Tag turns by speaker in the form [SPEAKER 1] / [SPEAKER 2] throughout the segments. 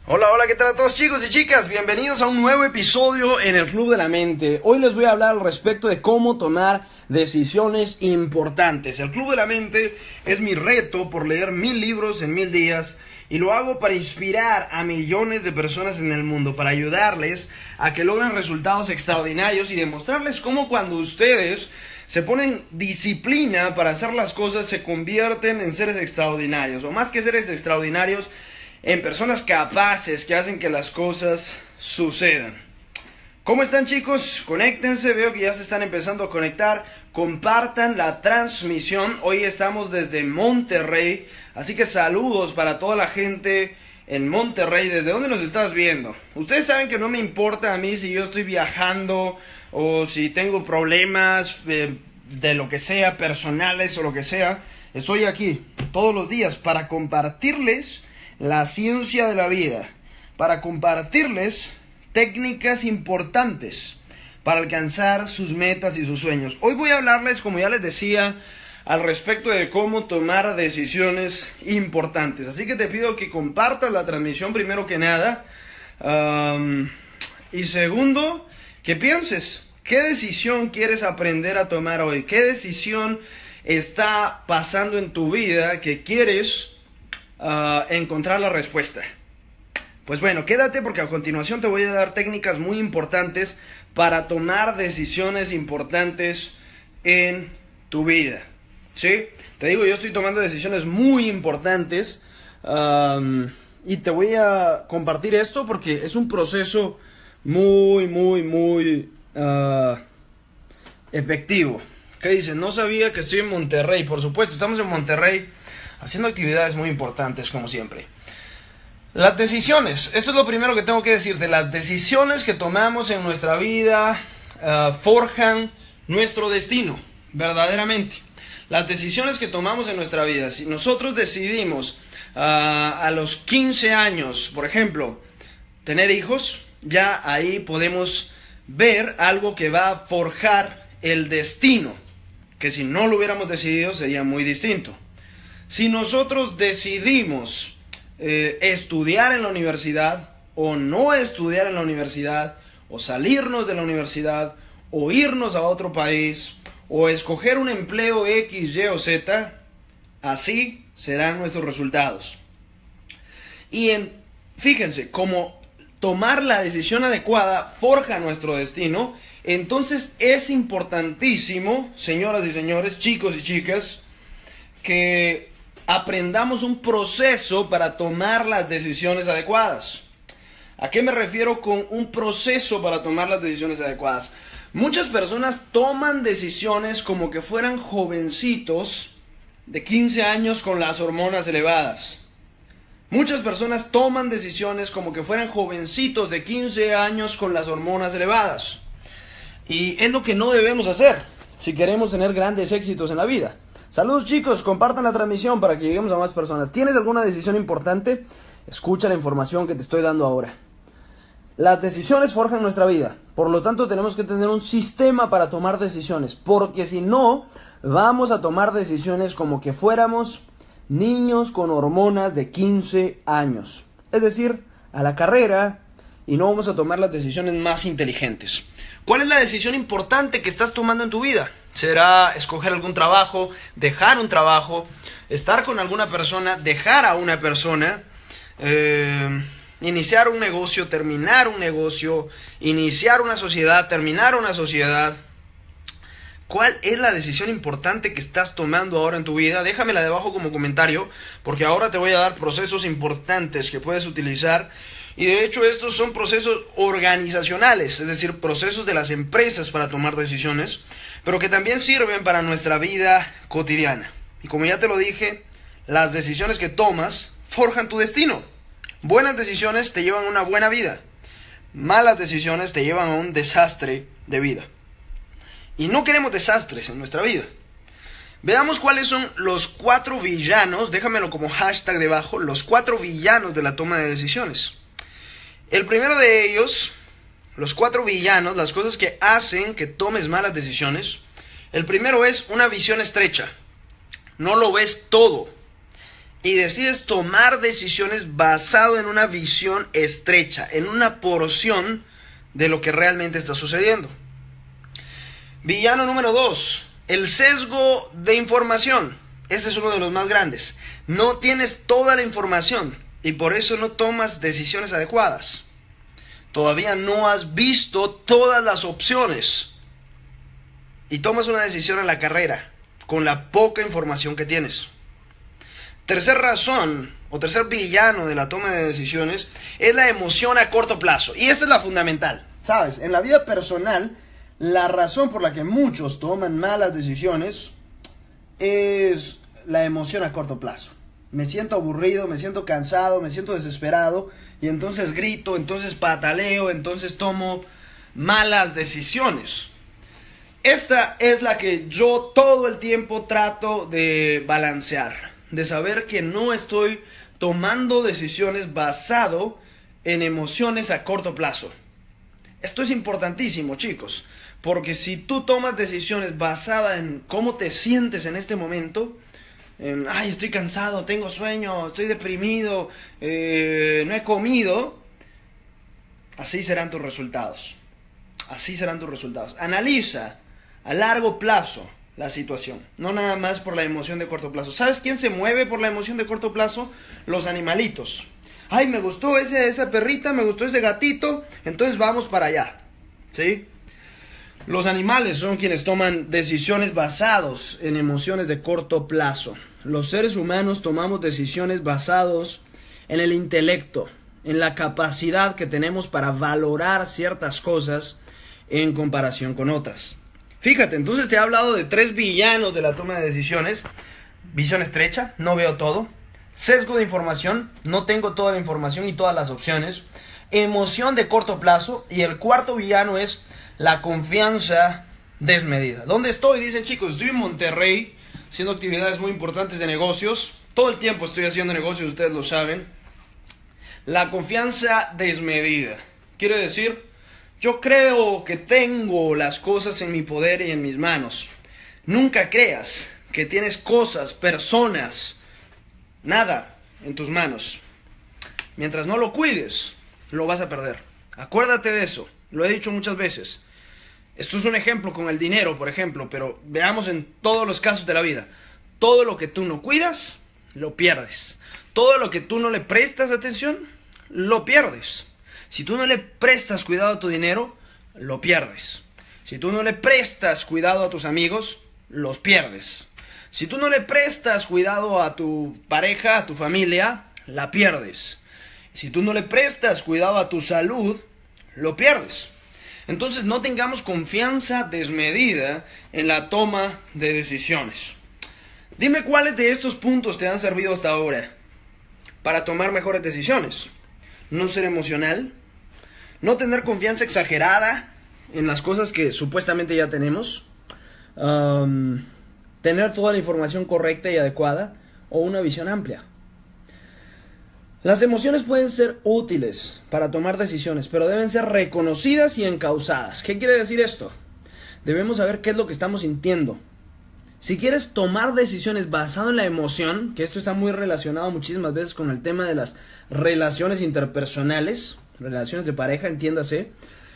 [SPEAKER 1] Hola, hola, ¿qué tal a todos chicos y chicas? Bienvenidos a un nuevo episodio en el Club de la Mente. Hoy les voy a hablar al respecto de cómo tomar decisiones importantes. El Club de la Mente es mi reto por leer 1000 libros en 1000 días. Y lo hago para inspirar a millones de personas en el mundo, para ayudarles a que logren resultados extraordinarios y demostrarles cómo cuando ustedes se ponen disciplina para hacer las cosas se convierten en seres extraordinarios. O más que seres extraordinarios, en personas capaces que hacen que las cosas sucedan. ¿Cómo están chicos? Conéctense, veo que ya se están empezando a conectar. Compartan la transmisión. Hoy estamos desde Monterrey, así que saludos para toda la gente en Monterrey. ¿Desde dónde nos estás viendo? Ustedes saben que no me importa a mí si yo estoy viajando o si tengo problemas de lo que sea, personales o lo que sea. Estoy aquí todos los días para compartirles la ciencia de la vida, para compartirles técnicas importantes para alcanzar sus metas y sus sueños. Hoy voy a hablarles, como ya les decía, al respecto de cómo tomar decisiones importantes. Así que te pido que compartas la transmisión primero que nada. Y segundo, que pienses, ¿qué decisión quieres aprender a tomar hoy? ¿Qué decisión está pasando en tu vida que quieres encontrar la respuesta? Pues bueno, quédate porque a continuación te voy a dar técnicas muy importantes para tomar decisiones importantes en tu vida. ¿Sí? Te digo, yo estoy tomando decisiones muy importantes y te voy a compartir esto porque es un proceso muy efectivo. ¿Qué dicen? No sabía que estoy en Monterrey. Por supuesto, estamos en Monterrey haciendo actividades muy importantes como siempre. Las decisiones, esto es lo primero que tengo que decirte. Las decisiones que tomamos en nuestra vida forjan nuestro destino, verdaderamente. Las decisiones que tomamos en nuestra vida, si nosotros decidimos a los 15 años, por ejemplo, tener hijos, ya ahí podemos ver algo que va a forjar el destino, que si no lo hubiéramos decidido sería muy distinto. Si nosotros decidimos estudiar en la universidad o no estudiar en la universidad, o salirnos de la universidad, o irnos a otro país, o escoger un empleo X, Y o Z, así serán nuestros resultados. Y fíjense, como tomar la decisión adecuada forja nuestro destino, entonces es importantísimo, señoras y señores, chicos y chicas, que aprendamos un proceso para tomar las decisiones adecuadas. ¿A qué me refiero con un proceso para tomar las decisiones adecuadas? Muchas personas toman decisiones como que fueran jovencitos de 15 años con las hormonas elevadas. Muchas personas toman decisiones como que fueran jovencitos de 15 años con las hormonas elevadas. Y es lo que no debemos hacer si queremos tener grandes éxitos en la vida. Saludos chicos, compartan la transmisión para que lleguemos a más personas. ¿Tienes alguna decisión importante? Escucha la información que te estoy dando ahora. Las decisiones forjan nuestra vida, por lo tanto tenemos que tener un sistema para tomar decisiones, porque si no, vamos a tomar decisiones como que fuéramos niños con hormonas de 15 años. Es decir, a la carrera, y no vamos a tomar las decisiones más inteligentes. ¿Cuál es la decisión importante que estás tomando en tu vida? ¿Será escoger algún trabajo, dejar un trabajo, estar con alguna persona, dejar a una persona, iniciar un negocio, terminar un negocio, iniciar una sociedad, terminar una sociedad? ¿Cuál es la decisión importante que estás tomando ahora en tu vida? Déjamela debajo como comentario, porque ahora te voy a dar procesos importantes que puedes utilizar. Y de hecho estos son procesos organizacionales, es decir, procesos de las empresas para tomar decisiones, pero que también sirven para nuestra vida cotidiana. Y como ya te lo dije, las decisiones que tomas forjan tu destino. Buenas decisiones te llevan a una buena vida. Malas decisiones te llevan a un desastre de vida. Y no queremos desastres en nuestra vida. Veamos cuáles son los 4 villanos, déjamelo como hashtag debajo, los 4 villanos de la toma de decisiones. El primero de ellos, los 4 villanos, las cosas que hacen que tomes malas decisiones. El primero es una visión estrecha. No lo ves todo. y decides tomar decisiones basado en una visión estrecha, en una porción de lo que realmente está sucediendo. Villano número 2, el sesgo de información. Este es uno de los más grandes. No tienes toda la información y por eso no tomas decisiones adecuadas. Todavía no has visto todas las opciones y tomas una decisión en la carrera con la poca información que tienes. Tercer razón o tercer villano de la toma de decisiones es la emoción a corto plazo. Y esta es la fundamental. ¿Sabes? En la vida personal, la razón por la que muchos toman malas decisiones es la emoción a corto plazo. Me siento aburrido, me siento cansado, me siento desesperado y entonces grito, entonces pataleo, entonces tomo malas decisiones. Esta es la que yo todo el tiempo trato de balancear, de saber que no estoy tomando decisiones basado en emociones a corto plazo. Esto es importantísimo, chicos, porque si tú tomas decisiones basadas en cómo te sientes en este momento, en, ay, estoy cansado, tengo sueño, estoy deprimido, no he comido, así serán tus resultados. Así serán tus resultados. Analiza a largo plazo la situación, no nada más por la emoción de corto plazo. ¿Sabes quién se mueve por la emoción de corto plazo? Los animalitos. Ay, me gustó esa perrita, me gustó ese gatito, entonces vamos para allá, ¿sí? Los animales son quienes toman decisiones basados en emociones de corto plazo. Los seres humanos tomamos decisiones basados en el intelecto, en la capacidad que tenemos para valorar ciertas cosas en comparación con otras. Fíjate, entonces te he hablado de 3 villanos de la toma de decisiones. Visión estrecha, no veo todo. Sesgo de información, no tengo toda la información y todas las opciones. Emoción de corto plazo. Y el cuarto villano es la confianza desmedida. ¿Dónde estoy? Dicen, chicos, estoy en Monterrey haciendo actividades muy importantes de negocios. Todo el tiempo estoy haciendo negocios, ustedes lo saben. La confianza desmedida quiere decir, yo creo que tengo las cosas en mi poder y en mis manos. Nunca creas que tienes cosas, personas, nada en tus manos. Mientras no lo cuides, lo vas a perder. Acuérdate de eso, lo he dicho muchas veces. Esto es un ejemplo con el dinero, por ejemplo, pero veamos en todos los casos de la vida. Todo lo que tú no cuidas, lo pierdes. Todo lo que tú no le prestas atención, lo pierdes. Si tú no le prestas cuidado a tu dinero, lo pierdes. Si tú no le prestas cuidado a tus amigos, los pierdes. Si tú no le prestas cuidado a tu pareja, a tu familia, la pierdes. Si tú no le prestas cuidado a tu salud, lo pierdes. Entonces no tengamos confianza desmedida en la toma de decisiones. Dime cuáles de estos puntos te han servido hasta ahora para tomar mejores decisiones. No ser emocional, no tener confianza exagerada en las cosas que supuestamente ya tenemos, tener toda la información correcta y adecuada o una visión amplia. Las emociones pueden ser útiles para tomar decisiones, pero deben ser reconocidas y encausadas. ¿Qué quiere decir esto? Debemos saber qué es lo que estamos sintiendo. Si quieres tomar decisiones basado en la emoción, que esto está muy relacionado muchísimas veces con el tema de las relaciones interpersonales, relaciones de pareja, entiéndase,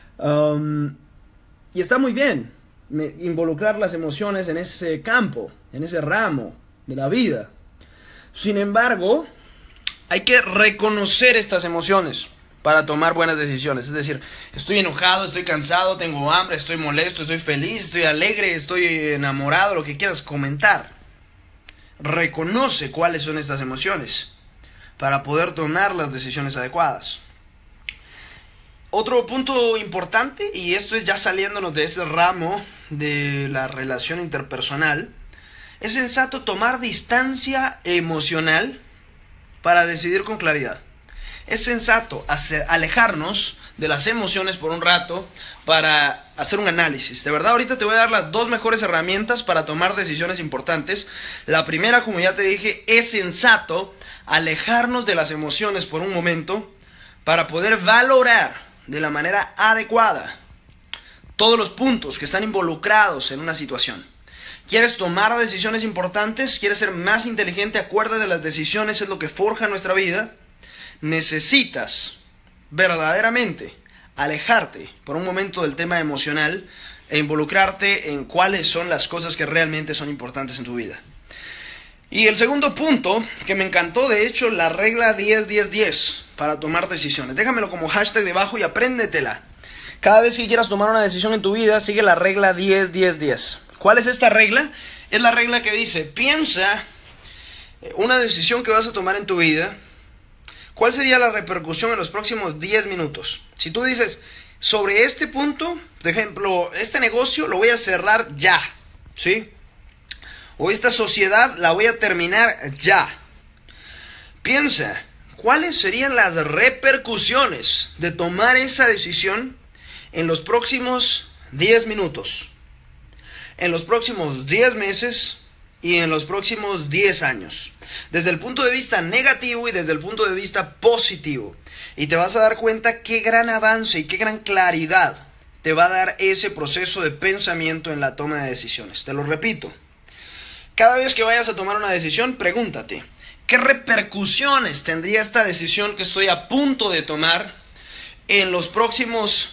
[SPEAKER 1] y está muy bien involucrar las emociones en ese campo, en ese ramo de la vida. Sin embargo, hay que reconocer estas emociones para tomar buenas decisiones. Es decir, estoy enojado, estoy cansado, tengo hambre, estoy molesto, estoy feliz, estoy alegre, estoy enamorado, lo que quieras comentar. Reconoce cuáles son estas emociones para poder tomar las decisiones adecuadas. Otro punto importante, y esto es ya saliéndonos de ese ramo de la relación interpersonal, es sensato tomar distancia emocional para decidir con claridad. Es sensato alejarnos de las emociones por un rato para hacer un análisis. De verdad, ahorita te voy a dar las 2 mejores herramientas para tomar decisiones importantes. La primera, como ya te dije, es sensato alejarnos de las emociones por un momento para poder valorar de la manera adecuada todos los puntos que están involucrados en una situación. ¿Quieres tomar decisiones importantes? ¿Quieres ser más inteligente? Acuérdate de las decisiones, es lo que forja nuestra vida. Necesitas verdaderamente alejarte por un momento del tema emocional e involucrarte en cuáles son las cosas que realmente son importantes en tu vida. Y el segundo punto, que me encantó, de hecho, la regla 10-10-10 para tomar decisiones. Déjamelo como hashtag debajo y apréndetela. Cada vez que quieras tomar una decisión en tu vida, sigue la regla 10-10-10. ¿Cuál es esta regla? Es la regla que dice, piensa una decisión que vas a tomar en tu vida, ¿cuál sería la repercusión en los próximos 10 minutos? Si tú dices, sobre este punto, por ejemplo, este negocio lo voy a cerrar ya, ¿sí? O esta sociedad la voy a terminar ya. Piensa, ¿cuáles serían las repercusiones de tomar esa decisión en los próximos 10 minutos? En los próximos 10 meses y en los próximos 10 años. Desde el punto de vista negativo y desde el punto de vista positivo. Y te vas a dar cuenta qué gran avance y qué gran claridad te va a dar ese proceso de pensamiento en la toma de decisiones. Te lo repito. Cada vez que vayas a tomar una decisión, pregúntate, ¿qué repercusiones tendría esta decisión que estoy a punto de tomar en las próximas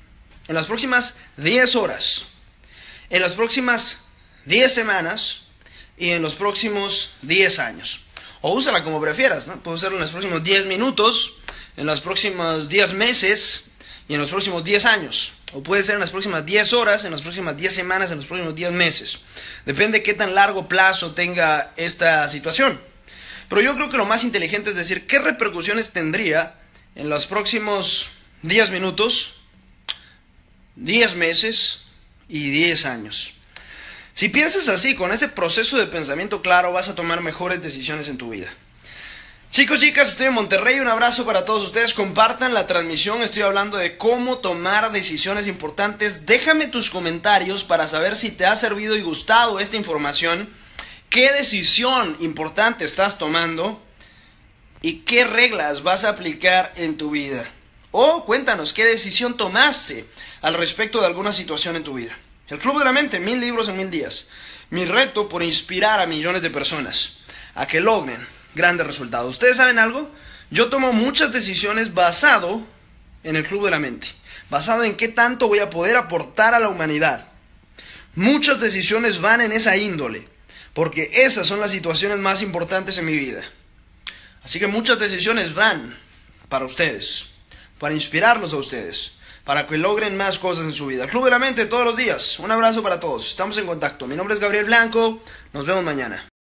[SPEAKER 1] 10 horas? En las próximas 10 semanas y en los próximos 10 años. O úsala como prefieras, ¿no? Puedo usarlo en los próximos 10 minutos, en los próximos 10 meses y en los próximos 10 años. O puede ser en las próximas 10 horas, en las próximas 10 semanas, en los próximos 10 meses. Depende de qué tan largo plazo tenga esta situación. Pero yo creo que lo más inteligente es decir, ¿qué repercusiones tendría en los próximos 10 minutos, 10 meses y 10 años? Si piensas así, con ese proceso de pensamiento claro, vas a tomar mejores decisiones en tu vida. Chicos, chicas, estoy en Monterrey, un abrazo para todos ustedes, compartan la transmisión, estoy hablando de cómo tomar decisiones importantes. Déjame tus comentarios para saber si te ha servido y gustado esta información, qué decisión importante estás tomando y qué reglas vas a aplicar en tu vida. O cuéntanos qué decisión tomaste al respecto de alguna situación en tu vida. El Club de la Mente, 1000 libros en 1000 días. Mi reto por inspirar a millones de personas a que logren grandes resultados. ¿Ustedes saben algo? Yo tomo muchas decisiones basado en el Club de la Mente. Basado en qué tanto voy a poder aportar a la humanidad. Muchas decisiones van en esa índole. Porque esas son las situaciones más importantes en mi vida. Así que muchas decisiones van para ustedes. Para inspirarlos a ustedes. Para que logren más cosas en su vida. El Club de la Mente todos los días. Un abrazo para todos. Estamos en contacto. Mi nombre es Gabriel Blanco. Nos vemos mañana.